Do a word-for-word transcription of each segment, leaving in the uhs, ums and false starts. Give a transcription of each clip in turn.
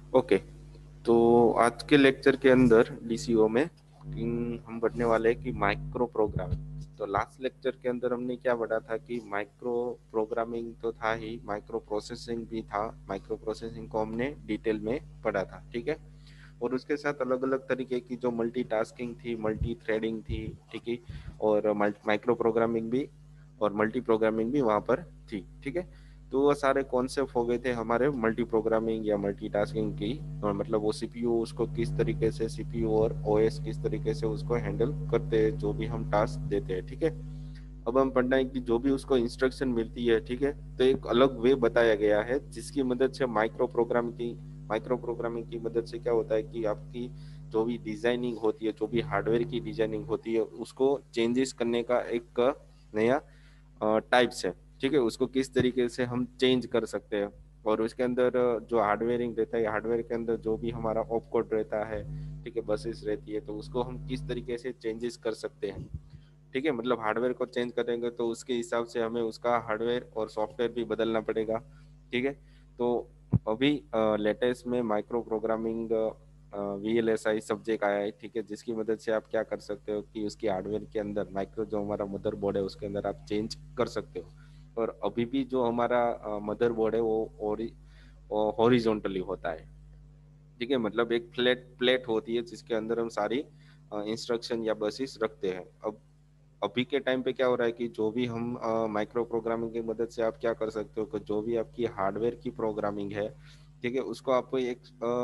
Okay, तो आज के लेक्चर के अंदर डीसीओ में इन- हम पढ़ने वाले हैं कि माइक्रो प्रोग्रामिंग। तो लास्ट लेक्चर के अंदर हमने क्या पढ़ा था कि माइक्रो प्रोग्रामिंग तो था ही, माइक्रो प्रोसेसिंग भी था। माइक्रो प्रोसेसिंग को हमने डिटेल में पढ़ा था, ठीक है। और उसके साथ अलग अलग तरीके की जो मल्टीटास्किंग थी, मल्टी थ्रेडिंग थी, ठीक है। और माइक्रो प्रोग्रामिंग भी और मल्टी प्रोग्रामिंग भी वहां पर थी, ठीक है। तो वो सारे कॉन्सेप्ट हो गए थे हमारे मल्टी प्रोग्रामिंग या मल्टीटास्किंग की। और मतलब वो सीपीयू उसको किस तरीके से, सीपीयू और ओएस किस तरीके से उसको हैंडल करते हैं जो भी हम टास्क देते हैं, ठीक है। अब हम पढ़ना है कि जो भी उसको इंस्ट्रक्शन मिलती है, ठीक है, तो एक अलग वे बताया गया है जिसकी मदद से माइक्रो प्रोग्राम की माइक्रो प्रोग्रामिंग की मदद से क्या होता है कि आपकी जो भी डिजाइनिंग होती है, जो भी हार्डवेयर की डिजाइनिंग होती है, उसको चेंजेस करने का एक नया टाइप्स है, ठीक है। उसको किस तरीके से हम चेंज कर सकते हैं। और उसके अंदर जो हार्डवेयरिंग रहता है, हार्डवेयर के अंदर जो भी हमारा ऑप कोड रहता है, ठीक है, बसेस रहती है, तो उसको हम किस तरीके से चेंजेस कर सकते हैं, ठीक है। मतलब हार्डवेयर को चेंज करेंगे तो उसके हिसाब से हमें उसका हार्डवेयर और सॉफ्टवेयर भी बदलना पड़ेगा, ठीक है। तो अभी लेटेस्ट में micro programming V L S I subject आया है, ठीक है, जिसकी मदद से आप क्या कर सकते हो कि उसकी हार्डवेयर के अंदर माइक्रो जो हमारा मदरबोर्ड है उसके अंदर आप चेंज कर सकते हो। और अभी भी जो हमारा मदरबोर्ड है वो हॉरिजॉन्टली होता है, ठीक है। मतलब एक फ्लैट प्लेट होती है जिसके अंदर हम सारी इंस्ट्रक्शन या बसेस रखते हैं। अब अभी के टाइम पे क्या हो रहा है कि जो भी हम माइक्रो प्रोग्रामिंग की मदद से आप क्या कर सकते हो कि जो भी आपकी हार्डवेयर की प्रोग्रामिंग है, ठीक है, उसको आप एक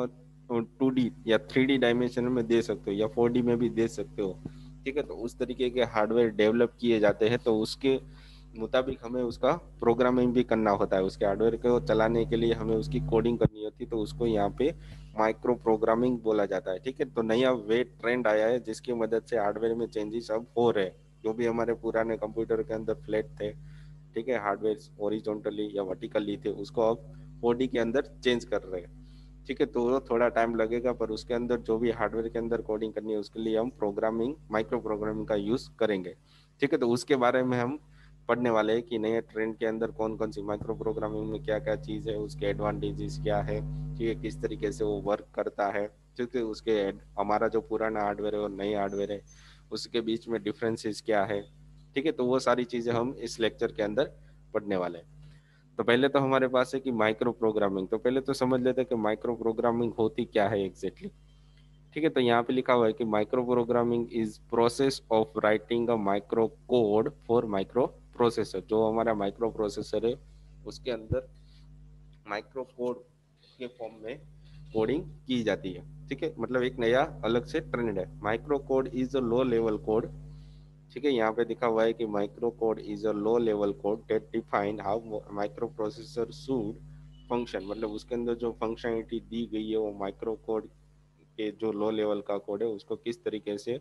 टू डी या थ्री डी डायमेंशन में दे सकते हो या फोर डी में भी दे सकते हो, ठीक है। तो उस तरीके के हार्डवेयर डेवलप किए जाते हैं, तो उसके मुताबिक हमें उसका प्रोग्रामिंग भी करना होता है। उसके हार्डवेयर को चलाने के लिए हमें उसकी कोडिंग करनी होती है, तो उसको यहाँ पे माइक्रो प्रोग्रामिंग बोला जाता है, ठीक है। तो नया वे ट्रेंड आया है जिसकी मदद से हार्डवेयर में चेंजेस अब हो रहे हैं। जो भी हमारे पुराने कंप्यूटर के अंदर फ्लैट थे, ठीक है, हार्डवेयर ओरिजोनटली या वर्टिकली थे, उसको अब फोर डी के अंदर चेंज कर रहे हैं, ठीक है। तो वो थोड़ा टाइम लगेगा, पर उसके अंदर जो भी हार्डवेयर के अंदर कोडिंग करनी है उसके लिए हम प्रोग्रामिंग माइक्रो प्रोग्रामिंग का यूज करेंगे, ठीक है। तो उसके बारे में हम पढ़ने वाले हैं कि नए ट्रेंड के अंदर कौन कौन सी माइक्रो प्रोग्रामिंग में क्या क्या चीज़ है, उसके एडवांटेजेस क्या है, ठीक है, किस तरीके से वो वर्क करता है, ठीक है। उसके हमारा जो पुराना हार्डवेयर है और नई हार्डवेयर है उसके बीच में डिफरेंसेस क्या है, ठीक है। तो वो सारी चीज़ें हम इस लेक्चर के अंदर पढ़ने वाले हैं। तो पहले तो हमारे पास है कि माइक्रो प्रोग्रामिंग, तो पहले तो समझ लेते हैं कि माइक्रो प्रोग्रामिंग होती क्या है एग्जैक्टली, ठीक है। तो यहाँ पे लिखा हुआ है कि micro programming is process of writing a micro code for micro processor. जो हमारा माइक्रो प्रोसेसर है उसके अंदर माइक्रो कोड के फॉर्म में कोडिंग की जाती है, ठीक है। मतलब एक नया अलग से ट्रेंड है। Micro code is a low level code, ठीक है। यहाँ पे दिखा हुआ है कि micro code is a low level code that define how micro processor should function. मतलब उसके अंदर जो फंक्शनलिटी दी गई है वो माइक्रो कोड के जो लो लेवल का कोड है उसको किस तरीके से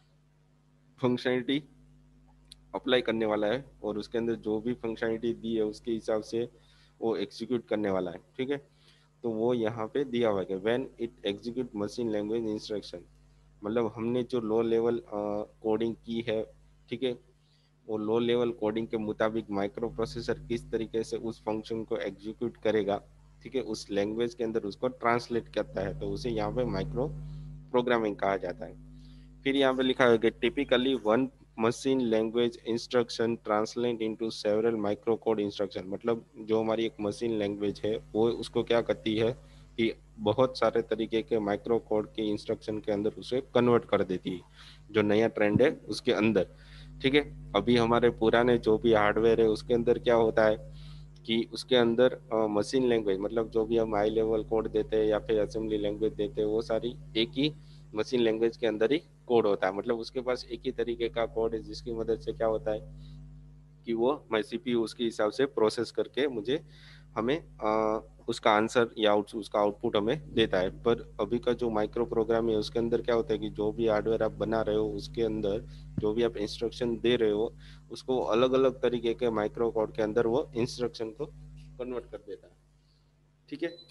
फंक्शनलिटी अप्लाई करने वाला है, और उसके अंदर जो भी फंक्शनलिटी दी है उसके हिसाब से वो एग्जीक्यूट करने वाला है, ठीक है। तो वो यहाँ पे दिया हुआ है when it execute machine language instruction. मतलब हमने जो लो लेवल कोडिंग की है, ठीक है, वो लो लेवल कोडिंग के मुताबिक माइक्रो प्रोसेसर किस तरीके से उस फंक्शन को एग्जीक्यूट करेगा, ठीक है, उस लैंग्वेज के अंदर उसको ट्रांसलेट करता है, तो उसे यहाँ पे माइक्रो प्रोग्रामिंग कहा जाता है। फिर यहाँ पे लिखा है कि typically one machine language instruction translate into several micro code instruction. मतलब जो हमारी एक मशीन लैंग्वेज है वो उसको क्या करती है कि बहुत सारे तरीके के माइक्रो कोड के इंस्ट्रक्शन के अंदर उसे कन्वर्ट कर देती है, जो नया ट्रेंड है उसके अंदर, ठीक है। अभी हमारे पुराने जो भी हार्डवेयर है उसके अंदर क्या होता है कि उसके अंदर मशीन लैंग्वेज, मतलब जो भी हम हाई लेवल कोड देते हैं या फिर असेंबली लैंग्वेज देते हैं वो सारी एक ही मशीन लैंग्वेज के अंदर ही कोड होता है। मतलब उसके पास एक ही तरीके का कोड है जिसकी मदद से क्या होता है कि वो मैं सीपीयू उसके हिसाब से प्रोसेस करके मुझे हमें आ, उसका आंसर या आउट उसका आउटपुट हमें देता है। पर अभी का जो माइक्रो प्रोग्राम है उसके अंदर क्या होता है कि जो भी हार्डवेयर आप बना रहे हो उसके अंदर जो भी आप इंस्ट्रक्शन दे रहे हो उसको अलग अलग तरीके के माइक्रो कोड के अंदर वो इंस्ट्रक्शन को कन्वर्ट कर देता है, ठीक है।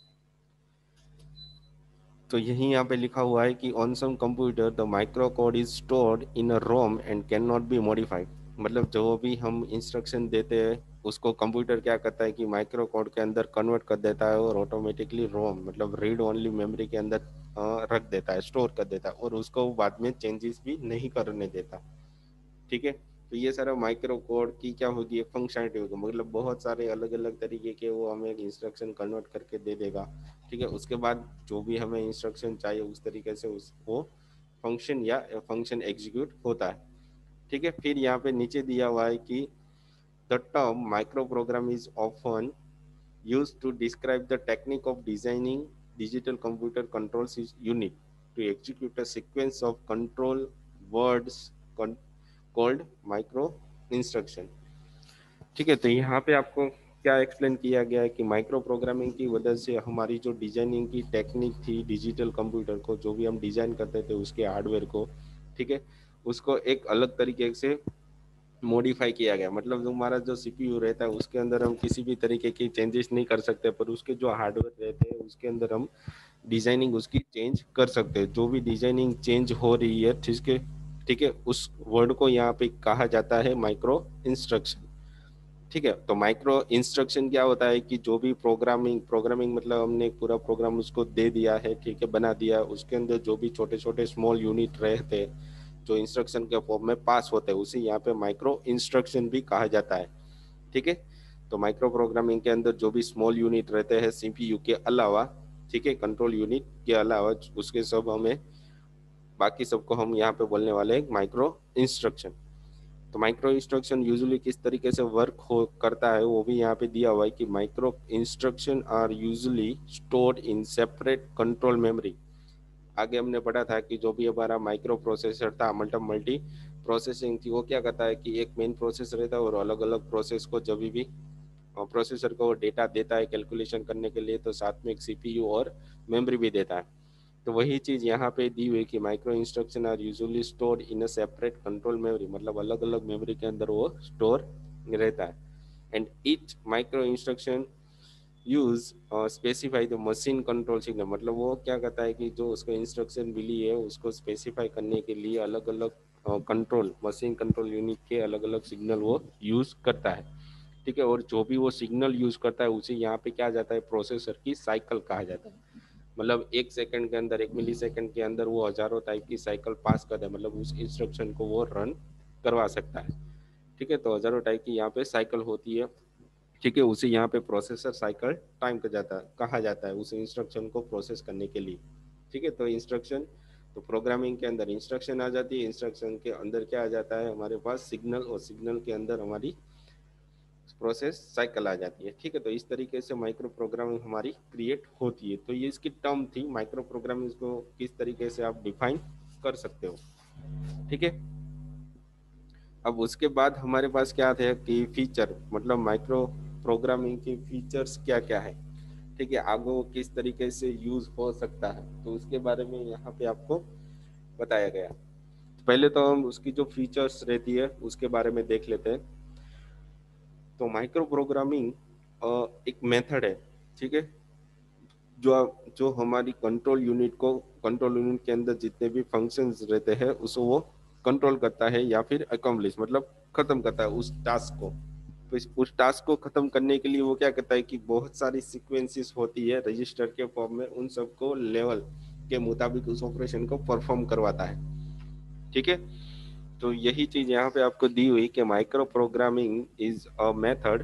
तो यही यहाँ पे लिखा हुआ है कि on some computer the micro code is stored in a ROM and can not be modified. मतलब जो भी हम इंस्ट्रक्शन देते हैं उसको कंप्यूटर क्या करता है कि माइक्रो कोड के अंदर कन्वर्ट कर देता है और ऑटोमेटिकली रोम मतलब रीड ओनली मेमोरी के अंदर अ, रख देता है, स्टोर कर देता है और उसको बाद में चेंजेस भी नहीं करने देता। ठीक है, तो ये सारा माइक्रो कोड की क्या होगी, एक फंक्शनलिटी होगी, मतलब बहुत सारे अलग अलग तरीके के वो हमें एक इंस्ट्रक्शन कन्वर्ट करके दे देगा। ठीक है, उसके बाद जो भी हमें इंस्ट्रक्शन चाहिए उस तरीके से उसको फंक्शन या फंक्शन एग्जीक्यूट होता है। ठीक है, फिर यहाँ पे नीचे दिया हुआ है कि the term micro program is often used to describe the technique of designing digital computer controls is unit to execute a sequence of control words con- called micro instruction। ठीक है, तो यहाँ पे आपको क्या एक्सप्लेन किया गया है कि माइक्रो प्रोग्रामिंग की वजह से हमारी जो डिजाइनिंग की टेक्निक थी डिजिटल कंप्यूटर को, जो भी हम डिजाइन करते थे उसके हार्डवेयर को, ठीक है, उसको एक अलग तरीके से मॉडिफाई किया गया। मतलब जो हमारा जो सीपीयू रहता है उसके अंदर हम किसी भी तरीके की चेंजेस नहीं कर सकते, पर उसके जो हार्डवेयर रहते हैं उसके अंदर हम डिजाइनिंग उसकी चेंज कर सकते हैं। जो भी डिजाइनिंग चेंज हो रही है, ठीक है, ठीक है, उस वर्ड को यहाँ पे कहा जाता है माइक्रो इंस्ट्रक्शन। ठीक है, तो माइक्रो इंस्ट्रक्शन क्या होता है कि जो भी प्रोग्रामिंग प्रोग्रामिंग मतलब हमने एक पूरा प्रोग्राम उसको दे दिया है, ठीक है, बना दिया, उसके अंदर जो भी छोटे छोटे स्मॉल यूनिट रहते हैं जो इंस्ट्रक्शन के फॉर्म में पास होते हैं उसे यहाँ पे माइक्रो इंस्ट्रक्शन भी कहा जाता है। ठीक है, तो माइक्रो प्रोग्रामिंग के अंदर जो भी स्मॉल यूनिट रहते हैं सीपीयू के अलावा, ठीक है, कंट्रोल यूनिट के अलावा उसके सब हमें बाकी सबको हम यहाँ पे बोलने वाले हैं माइक्रो इंस्ट्रक्शन। तो माइक्रो इंस्ट्रक्शन यूजुअली किस तरीके से वर्क हो करता है वो भी यहाँ पे दिया हुआ है कि micro instruction are usually stored in separate control memory. आगे हमने पढ़ा था कि जो भी हमारा माइक्रो प्रोसेसर था, मतलब मल्टी प्रोसेसिंग थी, वो क्या करता है कि एक मेन प्रोसेस रहता है और अलग अलग प्रोसेस को जब भी प्रोसेसर को डेटा देता है कैलकुलेशन करने के लिए तो साथ में एक सीपीयू और मेमोरी भी देता है। तो वही चीज यहाँ पे दी हुई कि micro instruction are usually stored in a separate control memory, मतलब अलग अलग मेमोरी के अंदर वो स्टोर रहता है। And each micro instruction use specify the machine control signal, मतलब वो क्या करता है कि जो उसको इंस्ट्रक्शन मिली है उसको स्पेसिफाई करने के लिए अलग अलग कंट्रोल मशीन कंट्रोल यूनिट के अलग अलग सिग्नल वो यूज करता है। ठीक है, और जो भी वो सिग्नल यूज करता है उसे यहाँ पे क्या जाता है प्रोसेसर की साइकिल कहा जाता है। मतलब एक सेकंड के अंदर, एक मिली सेकंड के अंदर वो हजारों टाइप की साइकिल पास कर दे, मतलब उस इंस्ट्रक्शन को वो रन करवा सकता है। ठीक है, तो हजारों टाइप की यहाँ पे साइकिल होती है। ठीक है, उसे यहाँ पे प्रोसेसर साइकिल टाइम का जाता है कहा जाता है उस इंस्ट्रक्शन को प्रोसेस करने के लिए। ठीक है, तो इंस्ट्रक्शन, तो प्रोग्रामिंग के अंदर इंस्ट्रक्शन आ जाती है, इंस्ट्रक्शन के अंदर क्या आ जाता है हमारे पास सिग्नल, और सिग्नल के अंदर हमारी प्रोसेस साइकिल आ जाती है। ठीक है, तो इस तरीके से माइक्रो प्रोग्रामिंग हमारी क्रिएट होती है। तो ये इसकी टर्म थी माइक्रो प्रोग्रामिंग को किस तरीके से आप डिफाइन कर सकते हो। ठीक है, अब उसके बाद हमारे पास क्या थे कि फीचर, मतलब माइक्रो प्रोग्रामिंग के फीचर्स क्या क्या है। ठीक है, आगे वो किस तरीके से यूज हो सकता है तो उसके बारे में यहाँ पे आपको बताया गया। पहले तो हम उसकी जो फीचर्स रहती है उसके बारे में देख लेते हैं। तो माइक्रो प्रोग्रामिंग एक मेथड है, ठीक है, जो जो हमारी कंट्रोल यूनिट को, कंट्रोल यूनिट के अंदर जितने भी फंक्शंस रहते हैं उसको वो कंट्रोल करता है या फिर अकम्प्लिश मतलब खत्म करता है उस टास्क को। तो इस उस टास्क को खत्म करने के लिए वो क्या करता है कि बहुत सारी सीक्वेंसेस होती है रजिस्टर के फॉर्म में, उन सबको लेवल के मुताबिक उस ऑपरेशन को परफॉर्म करवाता है। ठीक है, तो यही चीज यहाँ पे आपको दी हुई कि micro programming is a method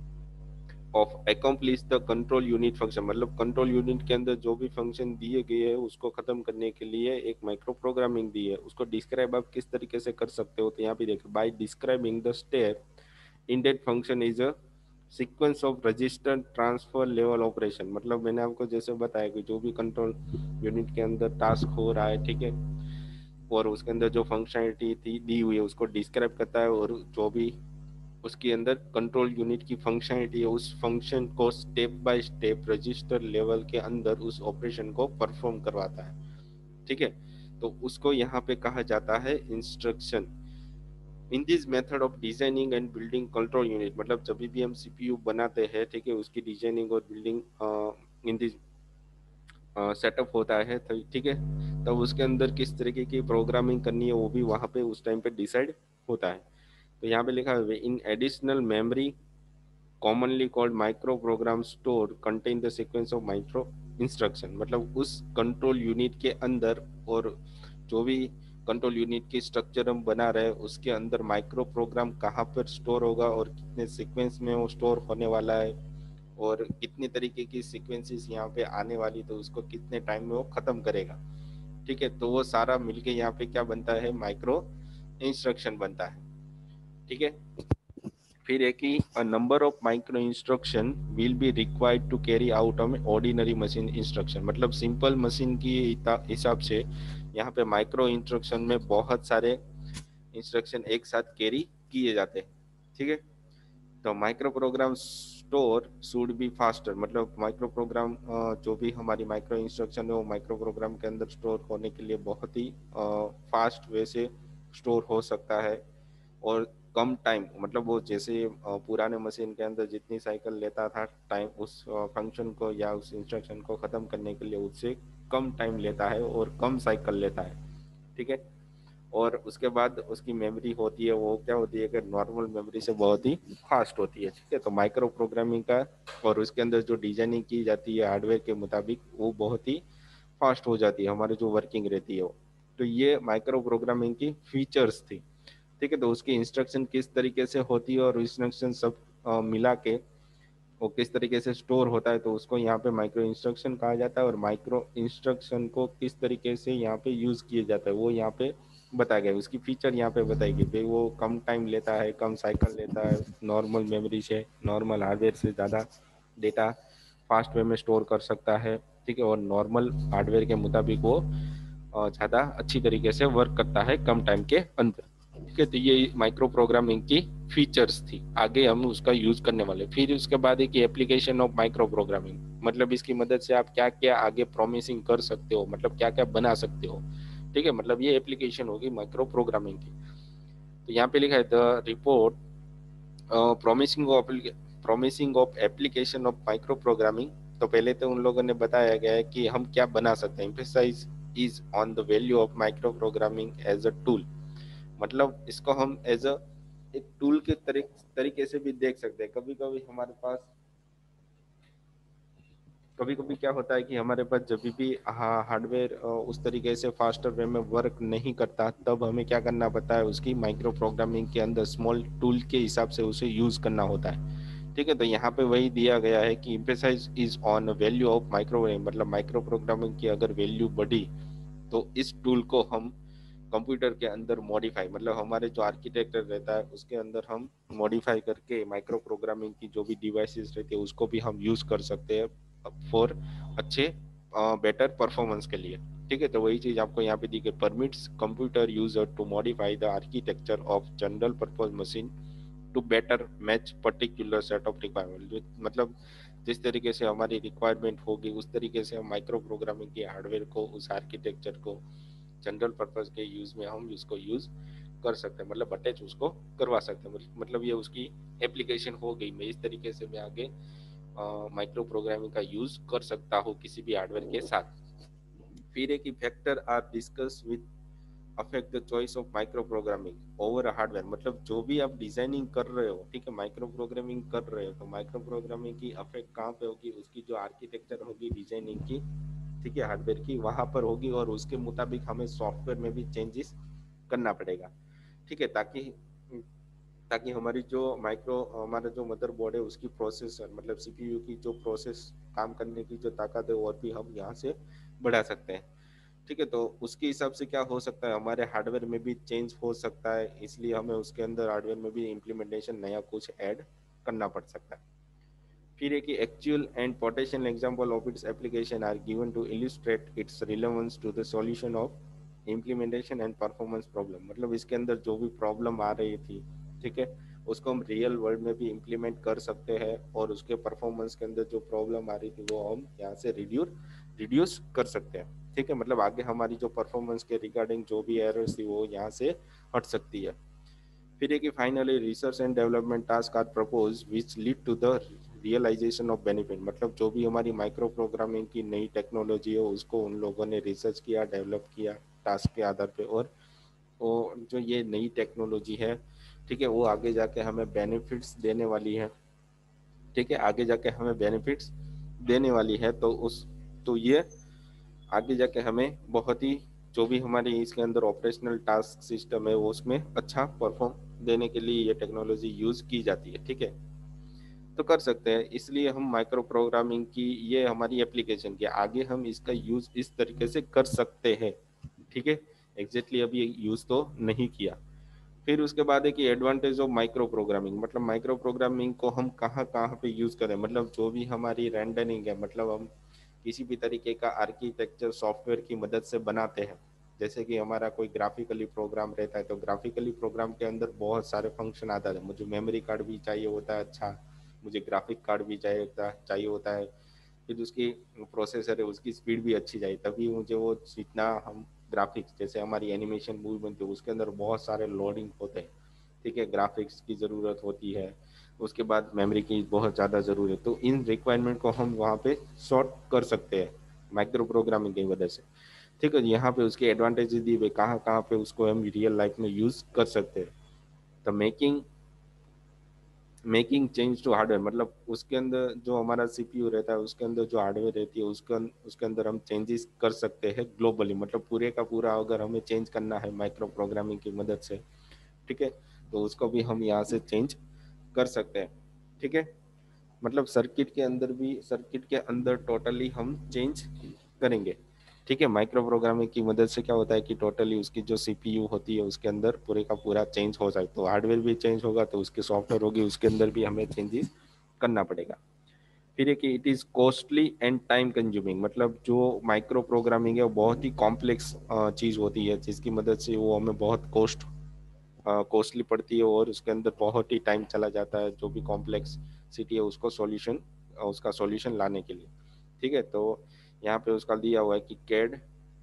of accomplish the control unit function, मतलब कंट्रोल यूनिट के अंदर जो भी फंक्शन दिए गए हैं उसको खत्म करने के लिए एक माइक्रो प्रोग्रामिंग दी है। उसको डिस्क्राइब आप किस तरीके से कर सकते हो तो यहाँ पे देखो, by describing the step in that function is a sequence of register transfer level operation, मतलब मैंने आपको जैसे बताया कि जो भी कंट्रोल यूनिट के अंदर टास्क हो रहा है, ठीक है, और उसके अंदर जो फंक्शनलिटी थी दी हुई है उसको डिस्क्राइब करता है, और जो भी उसके अंदर कंट्रोल यूनिट की फंक्शनलिटी है उस फंक्शन को step by step register level के अंदर उस ऑपरेशन को परफॉर्म करवाता है। ठीक है, तो उसको यहाँ पे कहा जाता है instruction. In this method of designing and building control unit, मतलब जब भी हम सीपीयू बनाते हैं, ठीक है, उसकी डिजाइनिंग और बिल्डिंग इन दिस सेटअप होता है, तो ठीक है, तब उसके अंदर किस तरीके की प्रोग्रामिंग करनी है वो भी वहाँ पे उस टाइम पे डिसाइड होता है। तो यहाँ पे लिखा है in additional memory commonly called microprogram store contain the sequence of micro instruction। मतलब उस कंट्रोल यूनिट के अंदर और जो भी कंट्रोल यूनिट की स्ट्रक्चर हम बना रहे हैं उसके अंदर माइक्रो प्रोग्राम कहाँ पर स्टोर होगा और कितने सीक्वेंस में वो स्टोर होने वाला है और कितनी तरीके की सीक्वेंसेस यहाँ पे आने वाली तो उसको कितने टाइम में वो खत्म करेगा। ठीक है, तो वो सारा मिलके यहाँ पे क्या बनता है, माइक्रो इंस्ट्रक्शन बनता है। ठीक है, फिर है कि a number of micro instruction will be required to carry out on ordinary machine instruction. मतलब सिंपल मशीन की हिसाब से यहाँ पे माइक्रो इंस्ट्रक्शन में बहुत सारे इंस्ट्रक्शन एक साथ कैरी किए जाते हैं। ठीक है, तो micro program store should be faster. मतलब माइक्रो प्रोग्राम जो भी हमारी माइक्रो इंस्ट्रक्शन है वो माइक्रो प्रोग्राम के अंदर स्टोर होने के लिए बहुत ही फास्ट वे से स्टोर हो सकता है और कम टाइम, मतलब वो जैसे अ, पुराने मशीन के अंदर जितनी साइकिल लेता था टाइम उस फंक्शन को या उस इंस्ट्रक्शन को ख़त्म करने के लिए उससे कम टाइम लेता है और कम साइकिल लेता है। ठीक है, और उसके बाद उसकी मेमोरी होती है वो क्या होती है कि नॉर्मल मेमोरी से बहुत ही फास्ट होती है। ठीक है, तो माइक्रो प्रोग्रामिंग का और उसके अंदर जो डिजाइनिंग की जाती है हार्डवेयर के मुताबिक वो बहुत ही फास्ट हो जाती है, हमारी जो वर्किंग रहती है वो। तो ये माइक्रो प्रोग्रामिंग की फीचर्स थी। ठीक है, तो उसकी इंस्ट्रक्शन किस तरीके से होती है और इंस्ट्रक्शन सब अ, मिला के वो किस तरीके से स्टोर होता है तो उसको यहाँ पे माइक्रो इंस्ट्रक्शन कहा जाता है। और माइक्रो इंस्ट्रक्शन को किस तरीके से यहाँ पे यूज किया जाता है वो यहाँ पे बताया गया है। उसकी फीचर यहाँ पे बताई गई भाई, वो कम टाइम लेता है, कम साइकिल लेता है, नॉर्मल मेमोरी से, नॉर्मल हार्डवेयर से ज़्यादा डेटा फास्ट वे में स्टोर कर सकता है। ठीक है, और नॉर्मल हार्डवेयर के मुताबिक वो ज़्यादा अच्छी तरीके से वर्क करता है कम टाइम के अंदर। ठीक है, तो ये माइक्रो प्रोग्रामिंग की फीचर्स थी। आगे हम उसका यूज करने वाले। फिर उसके बाद है कि एप्लीकेशन ऑफ माइक्रो प्रोग्रामिंग, मतलब इसकी मदद से आप क्या क्या आगे प्रोमिसिंग कर सकते हो, मतलब क्या क्या बना सकते हो। ठीक है, मतलब ये एप्लीकेशन होगी माइक्रो प्रोग्रामिंग की। तो यहाँ पे लिखा है the report promising of promising of application of micro programming. तो पहले तो उन लोगों ने बताया गया है कि हम क्या बना सकते हैं। Emphasize is on the value of micro programming as a tool. मतलब इसको हम एज अ एक टूल के तरीके से भी देख सकते हैं। कभी कभी हमारे पास कभी कभी क्या होता है कि हमारे पास जब भी हाँ हार्डवेयर उस तरीके से फास्टर वे में वर्क नहीं करता तब हमें क्या करना पड़ता है, उसकी माइक्रो प्रोग्रामिंग के अंदर स्मॉल टूल के हिसाब से उसे यूज करना होता है। ठीक है, तो यहाँ पे वही दिया गया है कि emphasize is on value of micro, मतलब माइक्रो प्रोग्रामिंग की अगर वैल्यू बढ़ी तो इस टूल को हम कंप्यूटर के अंदर मॉडिफाई, मतलब हमारे जो आर्किटेक्चर रहता है उसके अंदर हम मॉडिफाई करके माइक्रो प्रोग्रामिंग की जो भी डिवाइसेस रहती है उसको भी हम यूज कर सकते हैं फॉर अच्छे बेटर परफॉर्मेंस के लिए। ठीक है, तो वही चीज आपको यहाँ पे दी गई, permits computer user to modify the architecture of general purpose machine to better match particular set of requirement. मतलब जिस तरीके से हमारी रिक्वायरमेंट होगी उस तरीके से हम माइक्रो प्रोग्रामिंग के हार्डवेयर को, उस आर्किटेक्चर को जनरल पर्पज के यूज में हम उसको यूज कर सकते हैं, मतलब अटैच उसको करवा सकते हैं। मतलब ये उसकी एप्लीकेशन हो गई। मैं इस तरीके से मैं आगे माइक्रो प्रोग्रामिंग का यूज कर सकता हूँ किसी भी हार्डवेयर के साथ। फिर एक factor are discuss with affect the choice of micro programming over hardware. मतलब जो भी आप डिजाइनिंग कर रहे हो, ठीक है, माइक्रो प्रोग्रामिंग कर रहे हो तो माइक्रो प्रोग्रामिंग की अफेक्ट कहाँ पे होगी, उसकी जो आर्किटेक्चर होगी डिजाइनिंग की, ठीक है, हार्डवेयर की, वहां पर होगी और उसके मुताबिक हमें सॉफ्टवेयर में भी चेंजेस करना पड़ेगा। ठीक है, ताकि ताकि हमारी जो माइक्रो हमारा जो मदरबोर्ड है उसकी प्रोसेसर, मतलब सीपीयू की जो प्रोसेस काम करने की जो ताकत है और भी हम यहाँ से बढ़ा सकते हैं। ठीक है, तो उसके हिसाब से क्या हो सकता है, हमारे हार्डवेयर में भी चेंज हो सकता है, इसलिए हमें उसके अंदर हार्डवेयर में भी इम्प्लीमेंटेशन नया कुछ ऐड करना पड़ सकता है। फिर है कि actual and potential example of its application are given to illustrate its relevance to the solution of implementation and performance problem. मतलब इसके अंदर जो भी प्रॉब्लम आ रही थी, ठीक है, उसको हम रियल वर्ल्ड में भी इम्प्लीमेंट कर सकते हैं और उसके परफॉर्मेंस के अंदर जो प्रॉब्लम आ रही थी वो हम यहाँ से रिड्यूस रिड्यूस कर सकते हैं। ठीक है, मतलब आगे हमारी जो परफॉर्मेंस के रिगार्डिंग जो भी एरर्स थी वो यहाँ से हट सकती है। फिर है कि finally research and development task are propose which lead to the realization of benefit. मतलब जो भी हमारी माइक्रो प्रोग्रामिंग की नई टेक्नोलॉजी है उसको उन लोगों ने रिसर्च किया, डेवलप किया टास्क के आधार पे, और वो जो ये नई टेक्नोलॉजी है, ठीक है, वो आगे जाके हमें बेनिफिट्स देने वाली है। ठीक है, आगे जाके हमें बेनिफिट्स देने वाली है। तो उस तो ये आगे जाके हमें बहुत ही, जो भी हमारे इसके अंदर ऑपरेशनल टास्क सिस्टम है वो उसमें अच्छा परफॉर्म देने के लिए ये टेक्नोलॉजी यूज की जाती है। ठीक है, तो कर सकते हैं, इसलिए हम माइक्रो प्रोग्रामिंग की ये हमारी एप्लीकेशन की आगे हम इसका यूज इस तरीके से कर सकते हैं। ठीक है, एग्जैक्टली अभी यूज तो नहीं किया। फिर उसके बाद है कि एडवांटेज ऑफ माइक्रो प्रोग्रामिंग, मतलब माइक्रो प्रोग्रामिंग को हम कहाँ कहाँ पे यूज करें, मतलब जो भी हमारी रेंडरिंग है, मतलब हम किसी भी तरीके का आर्किटेक्चर सॉफ्टवेयर की मदद से बनाते हैं। जैसे कि हमारा कोई ग्राफिकली प्रोग्राम रहता है, तो ग्राफिकली प्रोग्राम के अंदर बहुत सारे फंक्शन आता है, मुझे मेमोरी कार्ड भी चाहिए होता है, अच्छा मुझे ग्राफिक कार्ड भी चाहिए होता चाहिए होता है, फिर उसकी प्रोसेसर है उसकी स्पीड भी अच्छी चाहिए, तभी मुझे वो जितना हम ग्राफिक्स, जैसे हमारी एनिमेशन मूवी बनती है उसके अंदर बहुत सारे लोडिंग होते हैं। ठीक है, ग्राफिक्स की ज़रूरत होती है, उसके बाद मेमोरी की बहुत ज़्यादा ज़रूरत है, तो इन रिक्वायरमेंट को हम वहाँ पे सॉर्ट कर सकते हैं माइक्रो प्रोग्रामिंग की वजह से। ठीक है, यहाँ पे उसके एडवांटेजेस दिए हुए कहाँ कहाँ पे उसको हम रियल लाइफ में यूज़ कर सकते हैं। तो making making change to hardware, मतलब उसके अंदर जो हमारा सीपीयू रहता है उसके अंदर जो हार्डवेयर रहती है उसके अं- उसके अंदर हम चेंजेस कर सकते हैं ग्लोबली, मतलब पूरे का पूरा अगर हमें चेंज करना है माइक्रो प्रोग्रामिंग की मदद से, ठीक है, तो उसको भी हम यहाँ से चेंज कर सकते हैं। ठीक है, मतलब सर्किट के अंदर भी, सर्किट के अंदर टोटली हम चेंज करेंगे। ठीक है, माइक्रो प्रोग्रामिंग की मदद से क्या होता है कि टोटली उसकी जो सीपीयू होती है उसके अंदर पूरे का पूरा चेंज हो जाए, तो हार्डवेयर भी चेंज होगा तो उसकी सॉफ्टवेयर होगी उसके अंदर भी हमें चेंजेस करना पड़ेगा। फिर है कि it is costly and time consuming, मतलब जो माइक्रो प्रोग्रामिंग है वो बहुत ही कॉम्प्लेक्स चीज़ होती है जिसकी मदद से वो हमें बहुत कॉस्ट कॉस्टली पड़ती है और उसके अंदर बहुत ही टाइम चला जाता है जो भी कॉम्प्लेक्स सिटी है उसको सॉल्यूशन उसका सॉल्यूशन लाने के लिए। ठीक है, तो यहाँ पे उसका दिया हुआ है कि कैड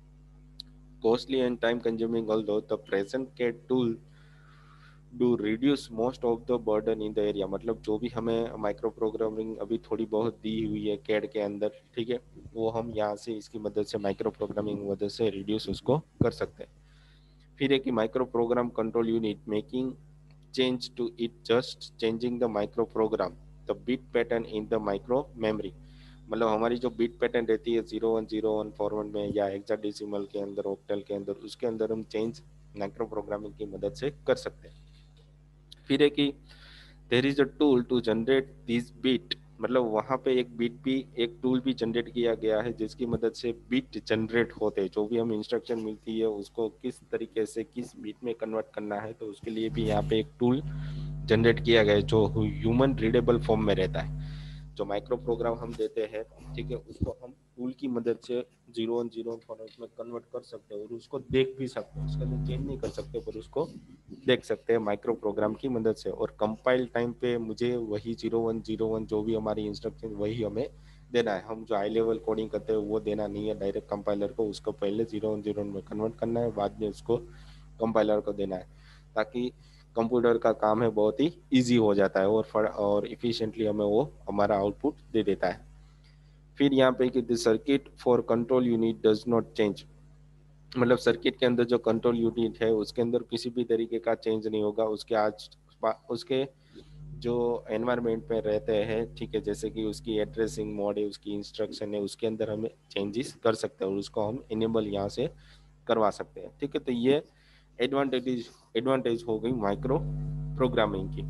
costly and time consuming, although the present CAD tool do reduce most of the burden in the area, मतलब जो भी हमें माइक्रो प्रोग्रामिंग अभी थोड़ी बहुत दी हुई है कैड के अंदर, ठीक है, वो हम यहाँ से इसकी मदद से माइक्रो प्रोग्रामिंग मदद से रिड्यूस उसको कर सकते हैं। फिर है कि micro program control unit making change to it just changing the micro program the bit pattern in the micro memory, मतलब हमारी जो बिट पैटर्न रहती है zero one zero one format में या हेक्साडेसिमल के अंदर ऑक्टल के अंदर, उसके अंदर हम चेंज माइक्रो प्रोग्रामिंग की मदद से कर सकते हैं। फिर है कि there is a tool to generate this bit, मतलब वहाँ पे एक बीट भी, एक टूल भी जनरेट किया गया है जिसकी मदद से बीट जनरेट होते हैं, जो भी हम इंस्ट्रक्शन मिलती है उसको किस तरीके से किस बीट में कन्वर्ट करना है, तो उसके लिए भी यहाँ पे एक टूल जनरेट किया गया है जो ह्यूमन रीडेबल फॉर्म में रहता है। जो माइक्रो प्रोग्राम हम देते हैं, ठीक है, उसको हम टूल की मदद से जीरो वन जीरो फॉर्मेट में कन्वर्ट कर सकते हैं और उसको देख भी सकते हैं, उसका जो चेंज नहीं कर सकते पर उसको देख सकते हैं माइक्रो प्रोग्राम की मदद से। और कंपाइल टाइम पे मुझे वही जीरो वन जीरो वन जो भी हमारी इंस्ट्रक्शन वही हमें देना है, हम जो हाई लेवल कोडिंग करते हैं वो देना नहीं है डायरेक्ट कंपाइलर को, उसको पहले जीरो वन जीरो में कन्वर्ट करना है, बाद में उसको कंपाइलर को देना है, ताकि कंप्यूटर का काम है बहुत ही इजी हो जाता है और और इफिशिएंटली हमें वो हमारा आउटपुट दे देता है। फिर यहाँ पे कि the circuit for control unit does not change, मतलब सर्किट के अंदर जो कंट्रोल यूनिट है उसके अंदर किसी भी तरीके का चेंज नहीं होगा, उसके आज उसके जो एनवायरनमेंट में रहते हैं, ठीक है, जैसे कि उसकी एड्रेसिंग मोड है, उसकी इंस्ट्रक्शन है, उसके अंदर हमें चेंजेस कर सकते हैं और उसको हम इनेबल यहाँ से करवा सकते हैं। ठीक है, तो ये एडवांटेज एडवांटेज हो गई माइक्रो प्रोग्रामिंग की।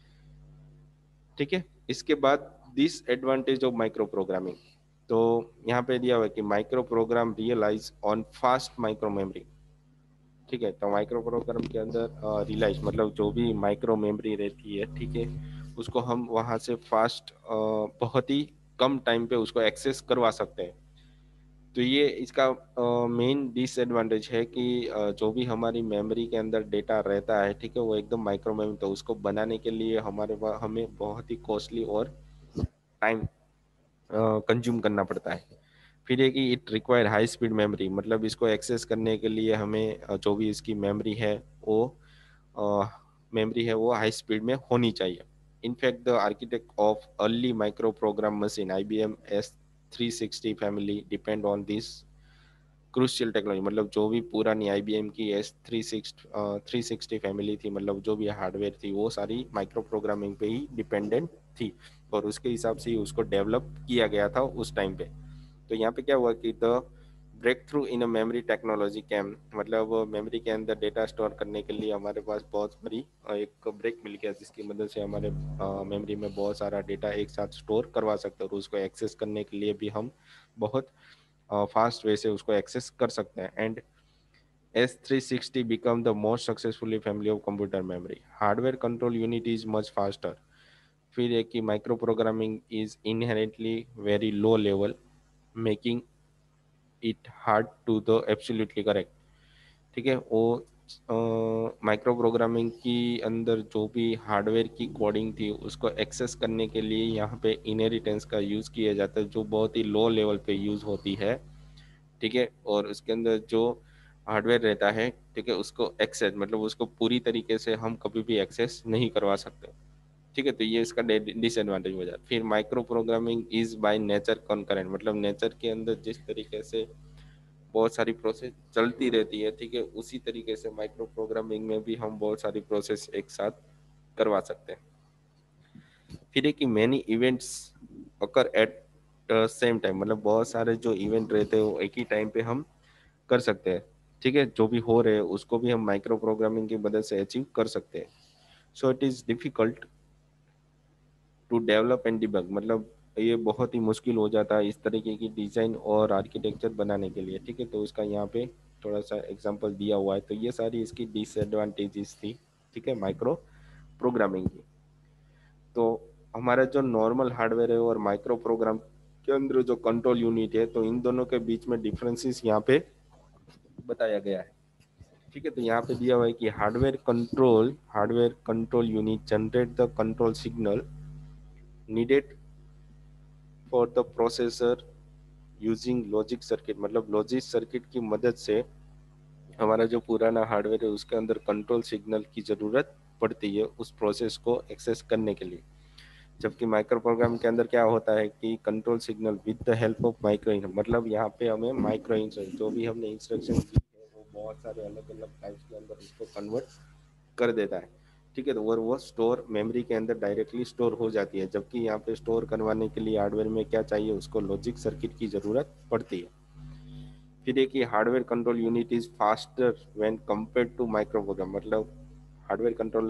ठीक है, इसके बाद this advantage of micro programming, तो यहाँ पे दिया हुआ है कि micro program realise on fast micro memory. ठीक है, तो माइक्रो प्रोग्राम के अंदर रियलाइज मतलब जो भी माइक्रो मेमोरी रहती है, ठीक है, उसको हम वहाँ से फास्ट बहुत ही कम टाइम पे उसको एक्सेस करवा सकते हैं। तो ये इसका मेन डिसएडवांटेज है कि अ, जो भी हमारी मेमोरी के अंदर डेटा रहता है, ठीक है, वो एकदम माइक्रो मेमोरी, तो उसको बनाने के लिए हमारे पास हमें बहुत ही कॉस्टली और टाइम कंज्यूम करना पड़ता है। फिर है कि it require high speed memory, मतलब इसको एक्सेस करने के लिए हमें अ, जो भी इसकी मेमोरी है वो मेमोरी है वो हाई स्पीड में होनी चाहिए। In fact the architect of early micro program machine I B M S three sixty family depend on this crucial technology, मतलब जो भी पुरानी आई बी एम की S three six three sixty family थी, मतलब जो भी हार्डवेयर थी वो सारी माइक्रो प्रोग्रामिंग पे ही डिपेंडेंट थी और उसके हिसाब से ही उसको डेवलप किया गया था उस टाइम पे। तो यहाँ पे क्या हुआ कि the breakthrough in a memory technology came, मतलब मेमोरी के अंदर डेटा स्टोर करने के लिए हमारे पास बहुत बड़ी अ, एक ब्रेक मिल गया, जिसकी मदद से हमारे मेमोरी में बहुत सारा डेटा एक साथ स्टोर करवा सकते हैं और उसको एक्सेस करने के लिए भी हम बहुत फास्ट वे से उसको एक्सेस कर सकते हैं। And S three sixty become the most successfully family of computer memory. Hardware control unit is much faster. फिर एक कि micro programming is inherently very low level, making it hard to the absolutely correct. ठीक है, वो micro programming की अंदर जो भी हार्डवेयर की कोडिंग थी उसको एक्सेस करने के लिए यहाँ पे इनहेरिटेंस का यूज़ किया जाता है, जो बहुत ही लो लेवल पे यूज़ होती है। ठीक है, और उसके अंदर जो हार्डवेयर रहता है, ठीक है, उसको एक्सेस मतलब उसको पूरी तरीके से हम कभी भी एक्सेस नहीं करवा सकते। ठीक है, तो ये इसका डिसएडवांटेज हो जाता है। फिर micro programming is by nature concurrent, मतलब नेचर के अंदर जिस तरीके से बहुत सारी प्रोसेस चलती रहती है, ठीक है, उसी तरीके से माइक्रो प्रोग्रामिंग में भी हम बहुत सारी प्रोसेस एक साथ करवा सकते हैं। फिर है कि many events occur at same time, मतलब बहुत सारे जो इवेंट रहते हैं वो एक ही टाइम पे हम कर सकते हैं। ठीक है, जो भी हो रहे हैं उसको भी हम माइक्रो प्रोग्रामिंग की मदद से अचीव कर सकते हैं। So it is difficult to develop and debug, मतलब ये बहुत ही मुश्किल हो जाता है इस तरीके की डिज़ाइन और आर्किटेक्चर बनाने के लिए। ठीक है, तो उसका यहाँ पे थोड़ा सा एग्जांपल दिया हुआ है। तो ये सारी इसकी डिसएडवांटेजेस थी, ठीक है, माइक्रो प्रोग्रामिंग की। तो हमारा जो नॉर्मल हार्डवेयर है और माइक्रो प्रोग्राम के अंदर जो कंट्रोल यूनिट है, तो इन दोनों के बीच में डिफरेंसेस यहाँ पे बताया गया है। ठीक है, तो यहाँ पे दिया हुआ है कि hardware control hardware control unit generate the control signal needed for the processor using logic circuit, मतलब लॉजिक सर्किट की मदद से हमारा जो पुराना हार्डवेयर है उसके अंदर कंट्रोल सिग्नल की ज़रूरत पड़ती है उस प्रोसेस को एक्सेस करने के लिए। जबकि माइक्रो प्रोग्राम के अंदर क्या होता है कि control signal with the help of micro, मतलब यहाँ पे हमें माइक्रो इंस्ट्रक्शन, जो भी हमने इंस्ट्रक्शन दी है वो बहुत सारे अलग अलग टाइप्स के अंदर उसको कन्वर्ट कर देता है। ठीक है, तो और वो स्टोर मेमोरी के अंदर डायरेक्टली स्टोर हो जाती है। जबकि यहाँ पे स्टोर करवाने के लिए हार्डवेयर में क्या चाहिए, उसको लॉजिक सर्किट की ज़रूरत पड़ती है। फिर एक hardware control unit is faster when compared to micro program, मतलब हार्डवेयर कंट्रोल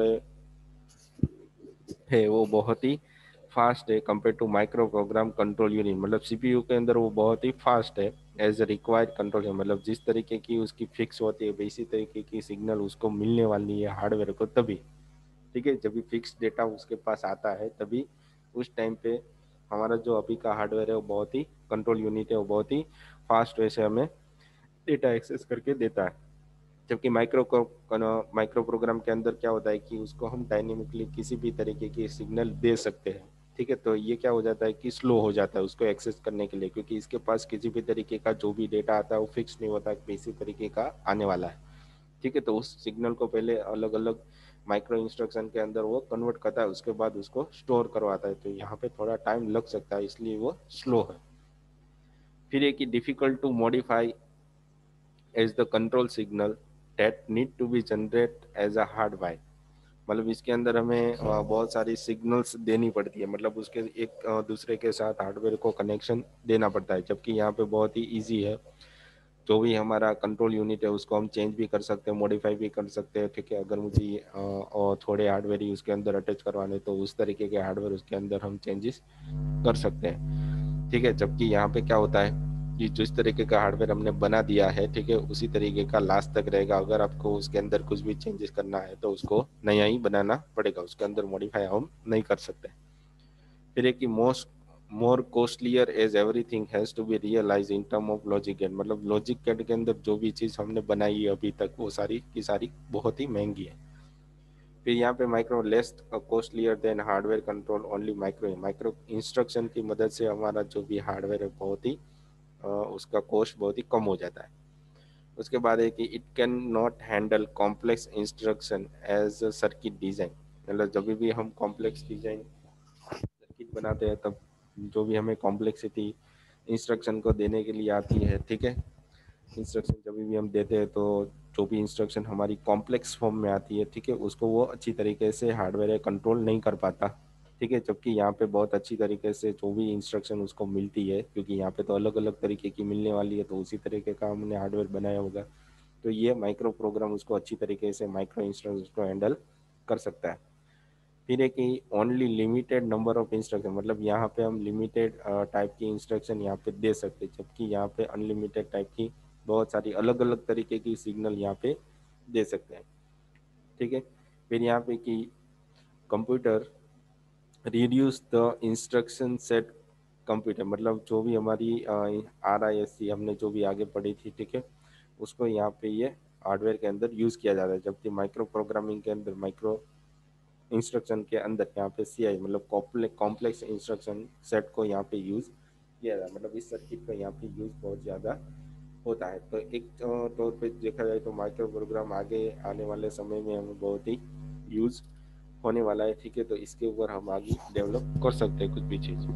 है वो बहुत ही फास्ट है compare to micro program control unit, मतलब सीपीयू के अंदर वो बहुत ही फास्ट है एज रिक्वायर्ड कंट्रोल है, मतलब जिस तरीके की उसकी फिक्स होती है वैसी तरीके की सिग्नल उसको मिलने वाली है हार्डवेयर को तभी। ठीक है, जब भी फिक्स डेटा उसके पास आता है तभी उस टाइम पे हमारा जो अभी का हार्डवेयर है वो बहुत ही कंट्रोल यूनिट है वो बहुत ही फास्ट वे से हमें डेटा एक्सेस करके देता है। जबकि माइक्रो माइक्रो प्रोग्राम के अंदर क्या होता है कि उसको हम डायनेमिकली किसी भी तरीके की सिग्नल दे सकते हैं। ठीक है, तो ये क्या हो जाता है कि स्लो हो जाता है उसको एक्सेस करने के लिए, क्योंकि इसके पास किसी भी तरीके का जो भी डेटा आता है वो फिक्स नहीं होता कि इसी तरीके का आने वाला है। ठीक है, तो उस सिग्नल को पहले अलग अलग माइक्रो इंस्ट्रक्शन के अंदर वो कन्वर्ट करता है, उसके बाद उसको स्टोर करवाता है, तो यहाँ पे थोड़ा टाइम लग सकता है, इसलिए वो स्लो है। फिर एक difficult to modify as the control signal that need to be generate as a hard byte, मतलब इसके अंदर हमें अ, बहुत सारी सिग्नल्स देनी पड़ती है, मतलब उसके एक अ, दूसरे के साथ हार्डवेयर को कनेक्शन देना पड़ता है। जबकि यहाँ पे बहुत ही इजी है, जो भी हमारा कंट्रोल यूनिट है उसको हम चेंज भी कर सकते हैं, मॉडिफाई भी कर सकते हैं। ठीक है, अगर मुझे अ, और थोड़े हार्डवेयर ही उसके अंदर अटैच करवाने तो उस तरीके के हार्डवेयर उसके अंदर हम चेंजेस कर सकते हैं। ठीक है, जबकि यहाँ पे क्या होता है कि जिस तरीके का हार्डवेयर हमने बना दिया है, ठीक है, उसी तरीके का लास्ट तक रहेगा। अगर आपको उसके अंदर कुछ भी चेंजेस करना है तो उसको नया ही बनाना पड़ेगा, उसके अंदर मॉडिफाई हम नहीं कर सकते। फिर एक कि most more costlier as everything has to be realise in term of logic gate, मतलब लॉजिक गेट के अंदर जो भी चीज़ हमने बनाई है अभी तक वो सारी की सारी बहुत ही महंगी है। फिर यहाँ पे micro less costlier than hardware control only micro micro instruction की मदद से हमारा जो भी हार्डवेयर है बहुत ही अ, उसका कॉस्ट बहुत ही कम हो जाता है। उसके बाद है कि it can not handle complex instruction as circuit design, मतलब जब भी हम कॉम्प्लेक्स डिज़ाइन सर्किट बनाते हैं तब जो भी हमें कॉम्प्लेक्सिटी इंस्ट्रक्शन को देने के लिए आती है, ठीक है, इंस्ट्रक्शन जब भी हम देते हैं तो जो भी इंस्ट्रक्शन हमारी कॉम्प्लेक्स फॉर्म में आती है, ठीक है, उसको वो अच्छी तरीके से हार्डवेयर कंट्रोल नहीं कर पाता। ठीक है, जबकि यहाँ पे बहुत अच्छी तरीके से जो भी इंस्ट्रक्शन उसको मिलती है, क्योंकि यहाँ पे तो अलग अलग तरीके की मिलने वाली है, तो उसी तरीके का हमने हार्डवेयर बनाया होगा, तो ये माइक्रो प्रोग्राम उसको अच्छी तरीके से माइक्रो इंस्ट्रक्शन को हैंडल कर सकता है। फिर है कि only limited number of instruction, मतलब यहाँ पे हम लिमिटेड टाइप की इंस्ट्रक्शन यहाँ पे दे सकते हैं, जबकि यहाँ पे अनलिमिटेड टाइप की बहुत सारी अलग अलग तरीके की सिग्नल यहाँ पे दे सकते हैं। ठीक है, फिर यहाँ पे कि computer reduce the instruction set computer, मतलब जो भी हमारी आर आई एस सी हमने जो भी आगे पढ़ी थी, ठीक है, उसको यहाँ पे ये हार्डवेयर के अंदर यूज़ किया जाता है, जबकि माइक्रो प्रोग्रामिंग के अंदर माइक्रो इंस्ट्रक्शन के अंदर यहाँ पे सी आई मतलब कॉम्प्लेक्स इंस्ट्रक्शन सेट को यहाँ पे यूज़ किया जाता है, मतलब इस सर्किट का यहाँ पे यूज़ बहुत ज़्यादा होता है। तो एक तौर पे देखा जाए तो माइक्रो प्रोग्राम आगे आने वाले समय में हमें बहुत ही यूज़ होने वाला है। ठीक है, तो इसके ऊपर हम आगे डेवलप कर सकते हैं कुछ भी चीज़।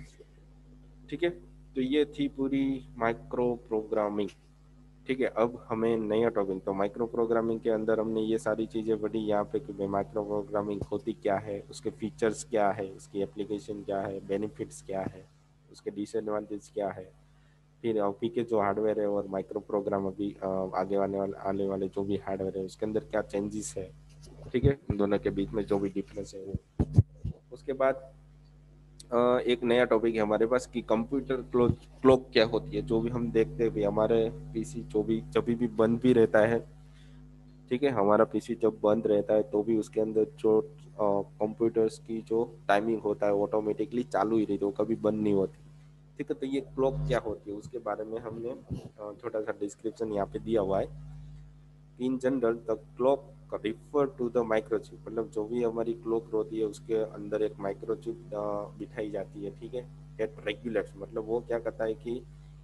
ठीक है, तो ये थी पूरी माइक्रो प्रोग्रामिंग। ठीक है, अब हमें नया टॉपिक, तो माइक्रो प्रोग्रामिंग के अंदर हमने ये सारी चीज़ें पढ़ी यहाँ पे कि माइक्रो प्रोग्रामिंग होती क्या है, उसके फीचर्स क्या है, उसकी एप्लीकेशन क्या है, बेनिफिट्स क्या है, उसके डिसएडवांटेज क्या है। फिर अभी के जो हार्डवेयर है और माइक्रो प्रोग्राम अभी अ, आगे आने वाले आने वाले जो भी हार्डवेयर है उसके अंदर क्या चेंजेस है। ठीक है, इन दोनों के बीच में जो भी डिफरेंस है वो। उसके बाद अ, एक नया टॉपिक है हमारे पास कि कंप्यूटर क्लॉक क्लॉक क्या होती है, जो भी हम देखते हैं भी हमारे पीसी जो भी जब भी बंद भी रहता है। ठीक है, हमारा पीसी जब बंद रहता है तो भी उसके अंदर जो कंप्यूटर्स की जो टाइमिंग होता है ऑटोमेटिकली चालू ही रहती है, वो कभी बंद नहीं होती। ठीक है, तो ये क्लॉक क्या होती है उसके बारे में हमने अ, छोटा सा डिस्क्रिप्शन यहाँ पे दिया हुआ है। In general the clock refer to the microchip, मतलब जो भी हमारी क्लॉक होती है उसके अंदर एक माइक्रोचिप बिठाई जाती है। ठीक है, एट रेगुलेट्स, मतलब वो क्या करता है कि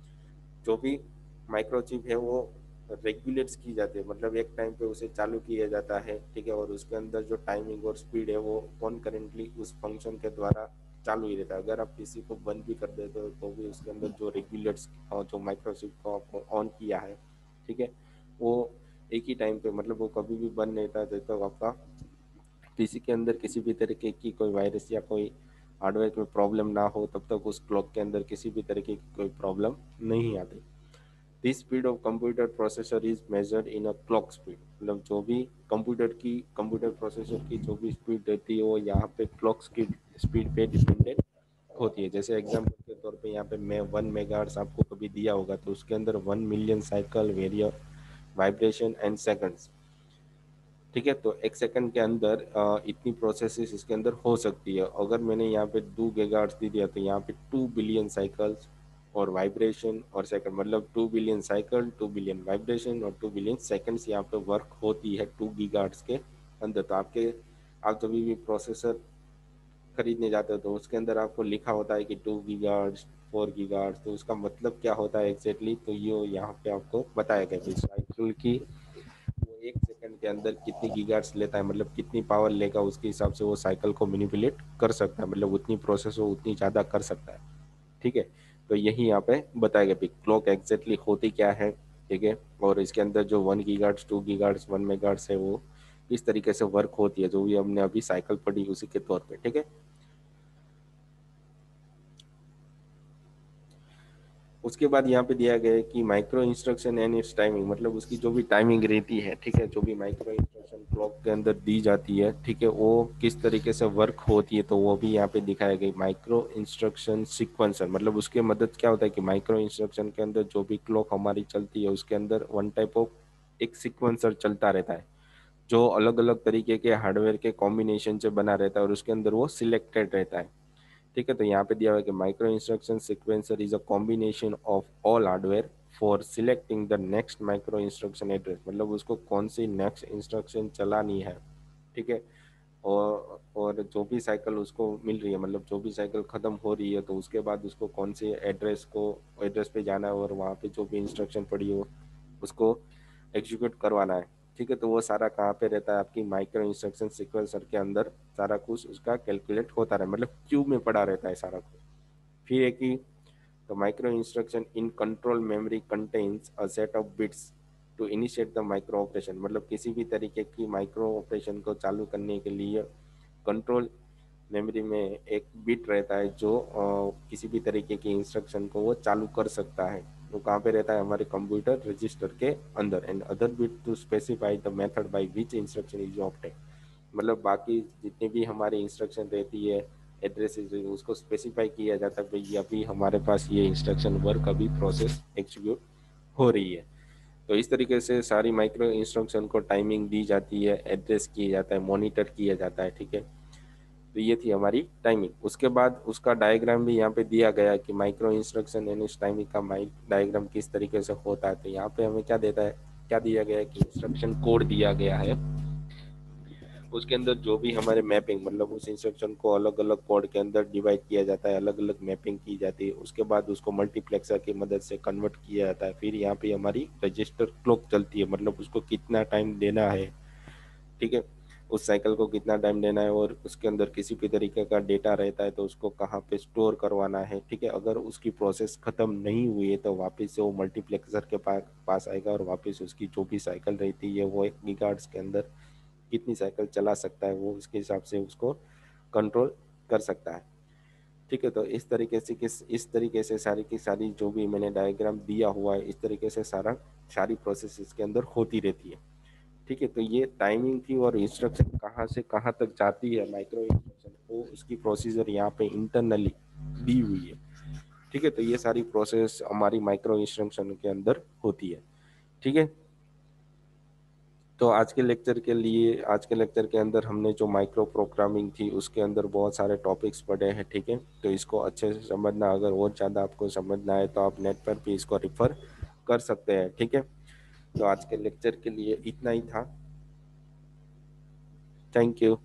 जो भी माइक्रोचिप है वो रेगुलेट्स की जाती है, मतलब एक टाइम पे उसे चालू किया जाता है। ठीक है, और उसके अंदर जो टाइमिंग और स्पीड है वो कॉन्करेंटली उस फंक्शन के द्वारा चालू ही रहता है। अगर आप किसी को बंद भी कर देते हो तो भी उसके अंदर जो रेगुलेट्स जो माइक्रोचिप को आपको ऑन किया है, ठीक है, वो एक ही टाइम पे, मतलब वो कभी भी बंद नहीं था जब तक आपका पीसी के अंदर किसी भी तरीके की कोई वायरस या कोई हार्डवेयर में प्रॉब्लम ना हो, तब तक उस क्लॉक के अंदर किसी भी तरीके की कोई प्रॉब्लम नहीं आती। This speed of computer processor is measured in a clock speed, मतलब जो भी कंप्यूटर की कंप्यूटर प्रोसेसर की जो भी स्पीड रहती है वो यहाँ पे क्लॉक की स्पीड पे डिपेंडेंट होती है। जैसे एग्जांपल के तौर पे यहाँ पे मैं वन मेगाहर्ट्ज आपको कभी दिया होगा तो उसके अंदर वन मिलियन साइकिल वेरियर वाइब्रेशन एंड सेकंड्स। ठीक है, तो एक सेकंड के अंदर अ, इतनी प्रोसेसेस इसके अंदर हो सकती है। अगर मैंने यहाँ पे टू गीगाहर्ट्ज दे दिया तो यहाँ पे टू बिलियन साइकिल्स और वाइब्रेशन और सेकंड, मतलब two billion cycle, two billion vibration और टू बिलियन सेकंड्स यहाँ पे वर्क होती है टू गीगाहर्ट्ज के अंदर। तो आपके आप जब भी प्रोसेसर खरीदने जाते हो तो उसके अंदर आपको लिखा होता है कि टू गीगाहर्ट्ज, फोर गीगाहर्ट्ज, तो उसका मतलब क्या होता है एग्जैक्टली, तो ये यहाँ पे आपको बताया गया है साइकिल की वो एक सेकंड के अंदर कितनी गीगाहर्ट्ज लेता है, मतलब कितनी पावर लेगा, उसके हिसाब से वो साइकिल को मैनिपुलेट कर सकता है, मतलब उतनी प्रोसेस वो उतनी ज़्यादा कर सकता है। ठीक है, तो यही यहाँ पे बताया गया क्लॉक एग्जैक्टली होती क्या है। ठीक है, और इसके अंदर जो one gigahertz, two gigahertz, one megahertz है वो इस तरीके से वर्क होती है, जो भी हमने अभी साइकिल पढ़ी उसी के तौर पे। ठीक है, उसके बाद यहाँ पे दिया गया है कि micro instruction and its timing, मतलब उसकी जो भी टाइमिंग रहती है, ठीक है, जो भी माइक्रो इंस्ट्रक्शन क्लॉक के अंदर दी जाती है, ठीक है, वो किस तरीके से वर्क होती है, तो वो भी यहाँ पे दिखाया गया। माइक्रो इंस्ट्रक्शन सीक्वेंसर, मतलब उसके मदद क्या होता है कि माइक्रो इंस्ट्रक्शन के अंदर जो भी क्लॉक हमारी चलती है उसके अंदर वन टाइप ऑफ एक सीक्वेंसर चलता रहता है, जो अलग अलग तरीके के हार्डवेयर के कॉम्बिनेशन से बना रहता है और उसके अंदर वो सिलेक्टेड रहता है। ठीक है, तो यहाँ पे दिया हुआ है कि micro instruction sequencer is a combination of all hardware for selecting the next micro instruction address, मतलब उसको कौन सी नेक्स्ट इंस्ट्रक्शन चलानी है। ठीक है, और और जो भी साइकिल उसको मिल रही है, मतलब जो भी साइकिल खत्म हो रही है तो उसके बाद उसको कौन से एड्रेस को एड्रेस पे जाना है और वहाँ पे जो भी इंस्ट्रक्शन पड़ी हो उसको एग्जीक्यूट करवाना है। ठीक है, तो वो सारा कहाँ पे रहता है आपकी माइक्रो इंस्ट्रक्शन सीक्वेंसर के अंदर, सारा कुछ उसका कैलकुलेट होता रहे, मतलब क्यू में पड़ा रहता है सारा कुछ। फिर एक ही तो micro instruction in control memory contains a set of bits to initiate the micro operation, मतलब किसी भी तरीके की माइक्रो ऑपरेशन को चालू करने के लिए कंट्रोल मेमोरी में एक बिट रहता है जो अ, किसी भी तरीके की इंस्ट्रक्शन को वो चालू कर सकता है। वो कहाँ पे रहता है? हमारे कंप्यूटर रजिस्टर के अंदर। And other bit to specify the method by which instruction is obtain. मतलब बाकी जितनी भी हमारी इंस्ट्रक्शन रहती है, एड्रेस उसको स्पेसिफाई किया जाता है भाई अभी हमारे पास ये इंस्ट्रक्शन वर्क अभी प्रोसेस एग्जीक्यूट हो रही है। तो इस तरीके से सारी माइक्रो इंस्ट्रक्शन को टाइमिंग दी जाती है, एड्रेस किया जाता है, मॉनिटर किया जाता है। ठीक है, तो ये थी हमारी टाइमिंग। उसके बाद उसका डायग्राम भी यहाँ पे दिया गया है कि माइक्रो इंस्ट्रक्शन यानी टाइमिंग का माइक डायग्राम किस तरीके से होता है। तो यहाँ पे हमें क्या देता है, क्या दिया गया है कि इंस्ट्रक्शन कोड दिया गया है, उसके अंदर जो भी हमारे मैपिंग मतलब उस इंस्ट्रक्शन को अलग अलग कोड के अंदर डिवाइड किया जाता है, अलग अलग मैपिंग की जाती है, उसके बाद उसको मल्टीप्लेक्सर की मदद से कन्वर्ट किया जाता है। फिर यहाँ पे हमारी रजिस्टर क्लॉक चलती है, मतलब उसको कितना टाइम देना है, ठीक है, उस साइकिल को कितना टाइम देना है, और उसके अंदर किसी भी तरीके का डेटा रहता है तो उसको कहाँ पे स्टोर करवाना है। ठीक है, अगर उसकी प्रोसेस खत्म नहीं हुई है तो वापस से वो मल्टीप्लेक्सर के पास पास आएगा और वापस उसकी जो भी साइकिल रहती है वो एक गीगाहर्ट्ज के अंदर कितनी साइकिल चला सकता है वो उसके हिसाब से उसको कंट्रोल कर सकता है। ठीक है, तो इस तरीके से किस इस तरीके से सारी की सारी जो भी मैंने डायग्राम दिया हुआ है इस तरीके से सारा सारी प्रोसेस इसके अंदर होती रहती है। ठीक है, तो ये टाइमिंग थी और इंस्ट्रक्शन कहाँ से कहाँ तक जाती है माइक्रो इंस्ट्रक्शन को, उसकी प्रोसीजर यहाँ पे इंटरनली दी हुई है। ठीक है, तो ये सारी प्रोसेस हमारी माइक्रो इंस्ट्रक्शन के अंदर होती है। ठीक है, तो आज के लेक्चर के लिए आज के लेक्चर के अंदर हमने जो माइक्रो प्रोग्रामिंग थी उसके अंदर बहुत सारे टॉपिक्स पढ़े हैं। ठीक है, तो इसको अच्छे से समझना, अगर और ज़्यादा आपको समझना है तो आप नेट पर भी इसको रिफर कर सकते हैं। ठीक है, तो आज के लेक्चर के लिए इतना ही था। Thank you.